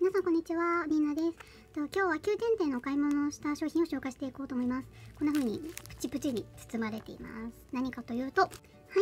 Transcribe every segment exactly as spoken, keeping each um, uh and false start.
皆さんこんにちは、りんなです。と今日はきゅうてんてんのお買い物をした商品を紹介していこうと思います。こんな風にプチプチに包まれています。何かというと、はい、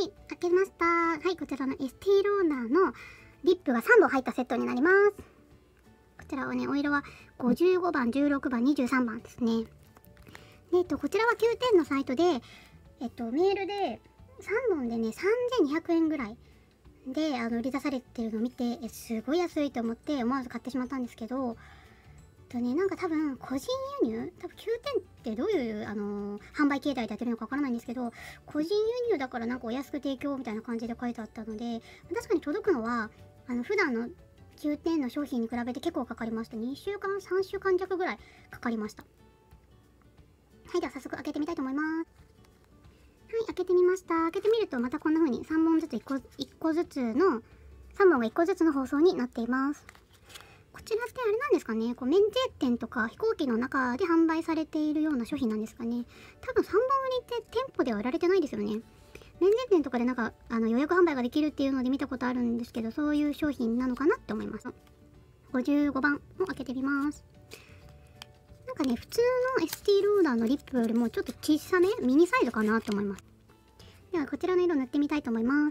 開けました。はい、こちらのエスティローダーのリップがさんぼん入ったセットになります。こちらはね、お色はごじゅうごばん、じゅうろくばん、にじゅうさんばんですね。で、えっと、こちらはきゅうてんのサイトで、えっと、メールでさんぼんでね、さんぜんにひゃくえんぐらいであの売り出されてるのを見て、えすごい安いと思って思わず買ってしまったんですけど、とね、なんか多分個人輸入、多分きゅうてんってどういうあのー、販売形態でやってるのかわからないんですけど、個人輸入だからなんかお安く提供みたいな感じで書いてあったので、確かに届くのはあの普段のきゅうてんの商品に比べて結構かかりました。にしゅうかん、さんしゅうかん弱ぐらいかかりました。はい、では早速開けてみたいと思います。はい、開けてみました。開けてみるとまたこんな風にさんぼんずついっこ、いっこずつのさんぼんがいっこずつの包装になっています。こちらってあれなんですかね、こう免税店とか飛行機の中で販売されているような商品なんですかね。多分さんぼん売りって店舗では売られてないですよね。免税店とかでなんかあの予約販売ができるっていうので見たことあるんですけど、そういう商品なのかなって思います。ごじゅうごばんを開けてみます。なんかね、普通のエスティローダーのリップよりもちょっと小さめ、ミニサイズかなと思います。ではこちらの色塗ってみたいと思います。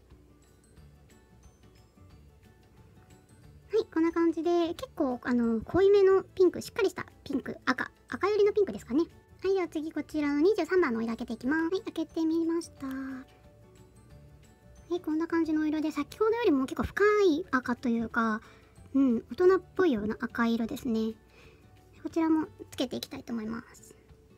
はい、こんな感じで結構あの濃いめのピンク、しっかりしたピンク、赤赤寄りのピンクですかね。はい、では次こちらのにじゅうさんばんのお色開けていきます。はい、開けてみました。はい、こんな感じのお色で先ほどよりも結構深い赤というか、うん、大人っぽいような赤い色ですね。こちらもつけていきたいと思います。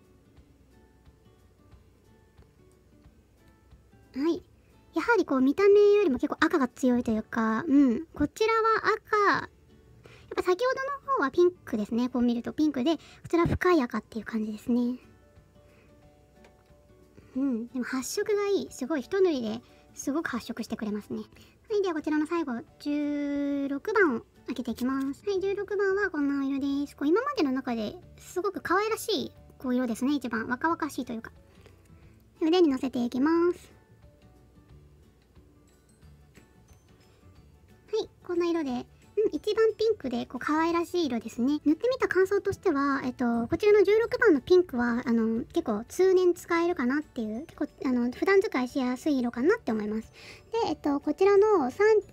はい。やはりこう見た目よりも結構赤が強いというか、うん。こちらは赤。やっぱ先ほどの方はピンクですね。こう見るとピンクで、こちらは深い赤っていう感じですね。うん。でも発色がいい。すごい一塗りですごく発色してくれますね。はい。ではこちらの最後、じゅうろくばんを開けていきます。はい。じゅうろくばんはこんな色です。こう今までの中ですごく可愛らしいこう色ですね。一番若々しいというか。腕に乗せていきます。はい、こんな色で、うん、一番ピンクでこう可愛らしい色ですね。塗ってみた感想としては、えっと、こちらのじゅうろくばんのピンクは、あの、結構通年使えるかなっていう、結構、あの、普段使いしやすい色かなって思います。で、えっと、こちらのさん、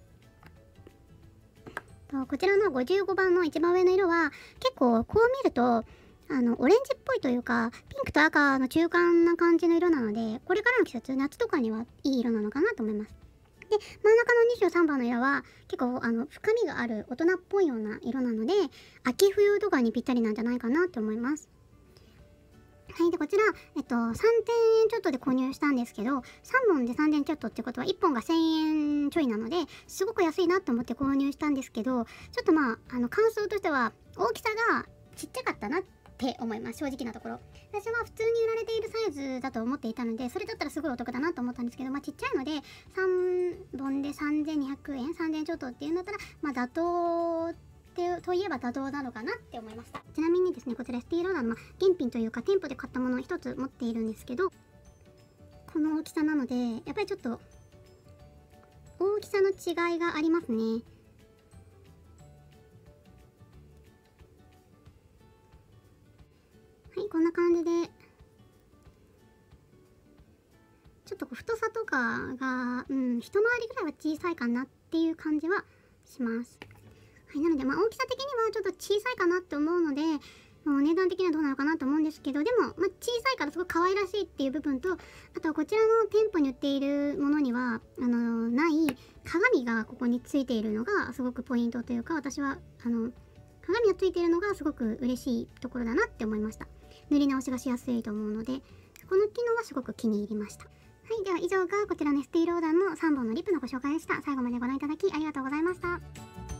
とこちらのごじゅうごばんの一番上の色は、結構こう見ると、あの、オレンジっぽいというか、ピンクと赤の中間な感じの色なので、これからの季節、夏とかにはいい色なのかなと思います。で、真ん中のにじゅうさんばんの色は結構あの深みがある大人っぽいような色なので、秋冬とかにぴったりなんじゃないかなって思います。はい。で、こちら、えっと、さんてんえんちょっとで購入したんですけど、さんぼんでさんぜんちょっとってことはいっぽんがせんえんちょいなので、すごく安いなと思って購入したんですけど、ちょっとまあ、あの、感想としては、大きさがちっちゃかったなって思います。正直なところ。私は普通に売られているサイズだと思っていたので、それだったらすごいお得だなと思ったんですけど、まあちっちゃいので、さんぼんでさんぜんにひゃくえん、さんぜんちょっとっていうんだったら、まあ妥当ってといえば妥当なのかなって思いました。ちなみにですね、こちらエスティローダーの、まあ、原品というか店舗で買ったものを一つ持っているんですけど、この大きさなので、やっぱりちょっと大きさの違いがありますね。はい、こんな感じで、ちょっとこう太さとかが、うん、一回りぐらいは小さいかなっていう感じはします。はい、なので、まあ、大きさ的にはちょっと小さいかなって思うので、もう値段的にはどうなのかなと思うんですけど、でも、まあ、小さいからすごく可愛らしいっていう部分と、あとはこちらの店舗に売っているものには、あのー、ない鏡がここについているのがすごくポイントというか、私は、あの、鏡がついているのがすごく嬉しいところだなって思いました。塗り直しがしやすいと思うので、この機能はすごく気に入りました。はい、では以上がこちらのエスティローダーのさんぼんのリップのご紹介でした。最後までご覧いただきありがとうございました。